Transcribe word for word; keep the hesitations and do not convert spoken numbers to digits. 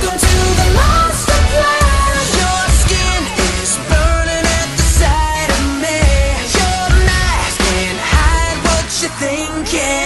Welcome to the monster planet. Your skin is burning at the sight of me. Your mask can't hide what you're thinking.